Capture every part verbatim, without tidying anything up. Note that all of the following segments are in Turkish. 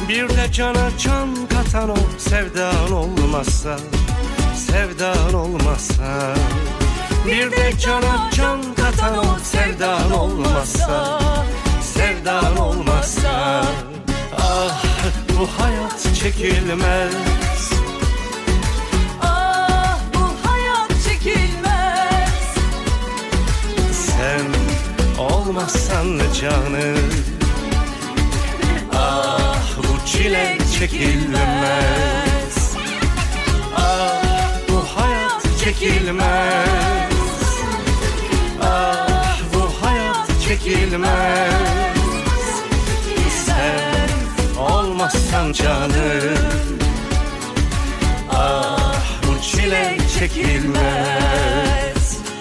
Bir de cana can katan o sevdan olmazsa, sevdan olmazsa. Bir de cana can katan o sevdan olmazsa, sevdan olmazsa. Ah bu hayat çekilmez, ah bu hayat çekilmez. Sen olmazsan canım, ah bu çile çekilmez. Ah bu hayat çekilmez, ah bu hayat çekilmez. Sen olmazsan canım, ah bu çile çekilmez.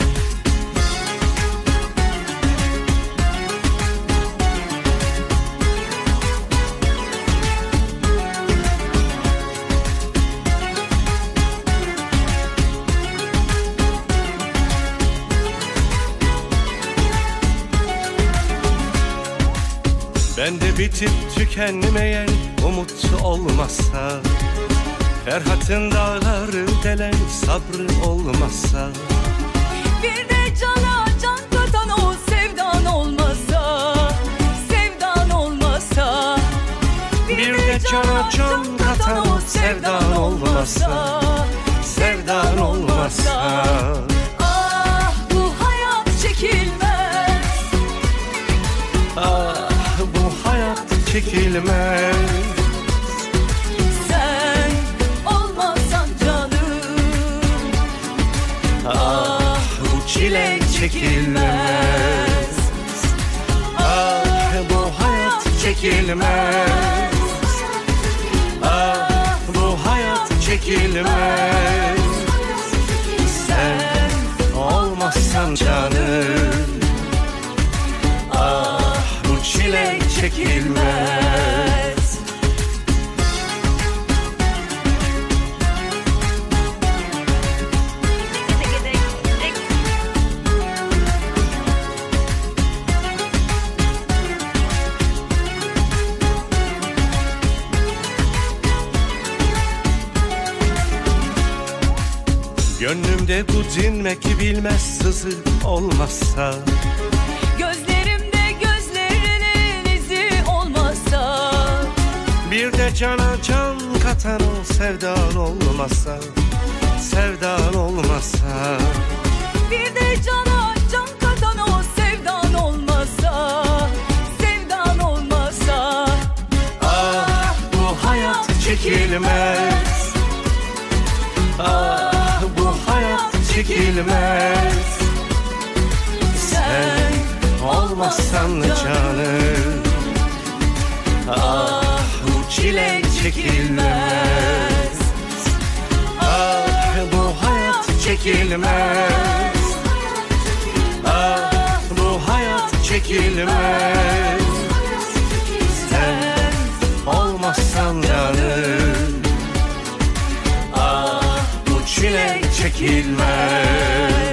Bende bitip tükenmeyen umut olmazsa, Ferhat'ın dağları delen sabrı olmazsa. Bir de cana can katan o sevdan olmazsa, sevdan olmazsa. Bir de cana can katan o sevdan olmazsa, sevdan olmazsa. Ah bu hayat çekilmez, ah bu hayat çekilmez. sen olmazsan canım, Ah bu çile çekilmez, ah bu hayat çekilmez, ah bu hayat çekilmez. Sen olmazsan canım, ah bu çile çekilmez. Gönlümde bu dinmek bilmez sızı olmazsa, gözlerimde gözlerinin izi olmazsa. bir de cana can katan o sevdan olmazsa, sevdan olmazsa. Bir de cana can katan o sevdan olmazsa, sevdan olmazsa. Ah bu hayat çekilmez, ah bu hayat çekilmez. Sen olmazsan canım, ah bu çile çekilmez. Ah bu hayat çekilmez, ah bu hayat çekilmez. Sen olmazsan canım, ah bu çile çekilmez.